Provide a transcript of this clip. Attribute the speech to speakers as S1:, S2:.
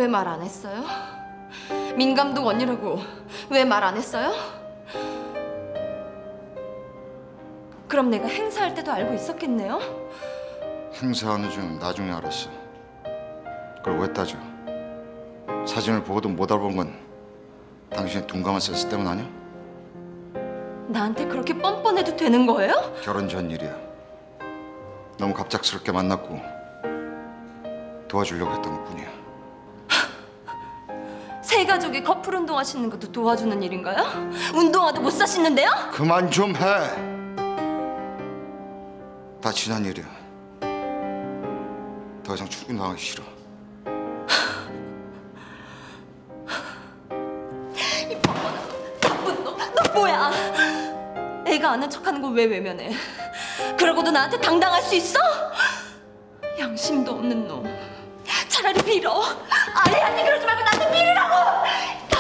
S1: 왜 말 안 했어요? 민 감독 언니라고 왜 말 안 했어요? 그럼 내가 행사할 때도 알고 있었겠네요?
S2: 행사하는 중 나중에 알았어. 그걸 왜 따져? 사진을 보고도 못 알아본 건 당신의 둔감한 센스 때문 아니야?
S1: 나한테 그렇게 뻔뻔해도 되는 거예요?
S2: 결혼 전 일이야. 너무 갑작스럽게 만났고 도와주려고 했던 것뿐이야.
S1: 새 가족이 커플 운동하시는 것도 도와주는 일인가요? 운동화도 못 사시는데요?
S2: 그만 좀 해. 다 지난 일이야. 더 이상 출근당하기 싫어.
S1: 이 뻔뻔한 나쁜 놈, 너 뭐야? 애가 아는 척하는 걸 왜 외면해? 그러고도 나한테 당당할 수 있어? 양심도 없는 놈. 차라리 빌어. 아내한테 그러지 말고 나한테 빌으라고.